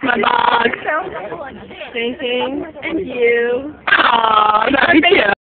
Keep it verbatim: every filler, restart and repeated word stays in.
MudBog. Thank you. And you. Aw, love you too.